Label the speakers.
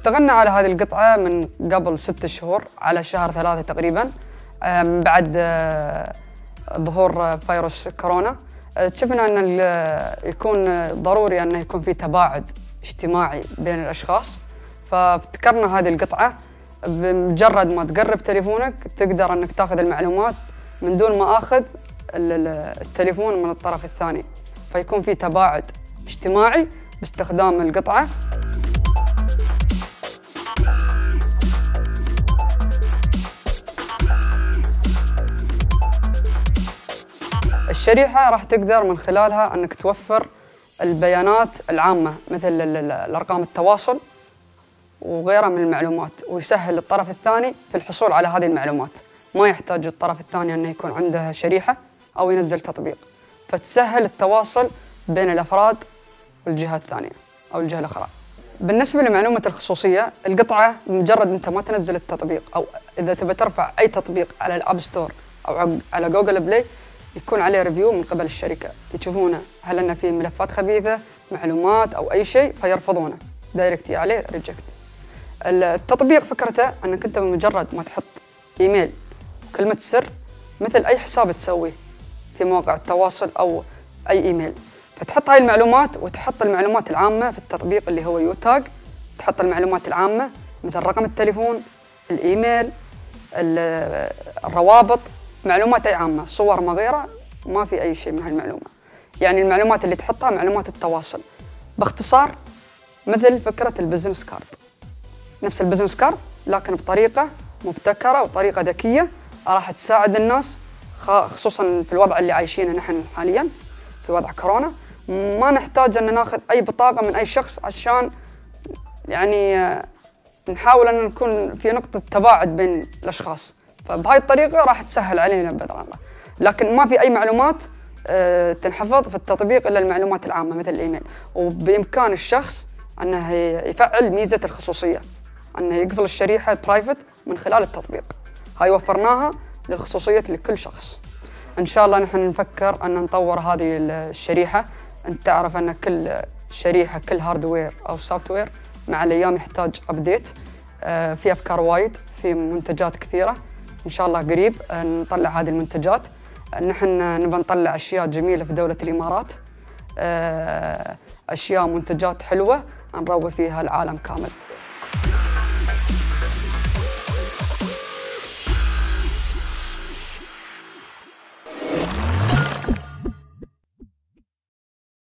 Speaker 1: اشتغلنا على هذه القطعة من قبل 6 شهور، على شهر 3 تقريباً، من بعد ظهور فيروس كورونا. شفنا أن يكون ضروري أنه يكون في تباعد اجتماعي بين الأشخاص، فابتكرنا هذه القطعة. بمجرد ما تقرب تليفونك تقدر أنك تاخذ المعلومات من دون ما أخذ التليفون من الطرف الثاني، فيكون في تباعد اجتماعي باستخدام القطعة. الشريحة راح تقدر من خلالها أنك توفر البيانات العامة مثل الأرقام التواصل وغيرها من المعلومات، ويسهل الطرف الثاني في الحصول على هذه المعلومات. ما يحتاج الطرف الثاني أنه يكون عنده شريحة أو ينزل تطبيق، فتسهل التواصل بين الأفراد والجهة الثانية أو الجهة الأخرى. بالنسبة لمعلومة الخصوصية، القطعة بمجرد أنت ما تنزل التطبيق، أو إذا تبى ترفع أي تطبيق على الأب ستور أو على جوجل بلاي، يكون عليه ريفيو من قبل الشركة، يشوفونه هل أن فيه ملفات خبيثة، معلومات أو أي شيء، فيرفضونه دايركتي عليه ريجكت. التطبيق فكرته أنك أنت بمجرد ما تحط إيميل وكلمة سر مثل أي حساب تسويه في مواقع التواصل أو أي إيميل، فتحط هاي المعلومات وتحط المعلومات العامة في التطبيق اللي هو يوتاج. تحط المعلومات العامة مثل رقم التليفون، الإيميل، الروابط، معلومات أي عامة، صور ما غيره، ما في أي شيء من هاي المعلومة. يعني المعلومات اللي تحطها معلومات التواصل. باختصار مثل فكرة البزنس كارد، نفس البزنس كارد لكن بطريقة مبتكرة وطريقة ذكية راح تساعد الناس، خصوصاً في الوضع اللي عايشينه نحن حالياً في وضع كورونا. ما نحتاج أن ناخذ أي بطاقة من أي شخص عشان يعني نحاول أن نكون في نقطة تباعد بين الأشخاص، فبهاي الطريقة راح تسهل علينا بإذن الله. لكن ما في أي معلومات تنحفظ في التطبيق إلا المعلومات العامة مثل الإيميل، وبإمكان الشخص أنه يفعل ميزة الخصوصية، أنه يقفل الشريحة برايفت من خلال التطبيق. هاي وفرناها للخصوصية لكل شخص. إن شاء الله نحن نفكر أن نطور هذه الشريحة. أنت تعرف أن كل شريحة، كل هاردوير أو سوفت وير مع الأيام يحتاج أبديت. في أفكار وايد، في منتجات كثيرة. إن شاء الله قريب نطلع هذه المنتجات. نحن نبى نطلع أشياء جميلة في دولة الإمارات، أشياء منتجات حلوة نروج فيها العالم كامل.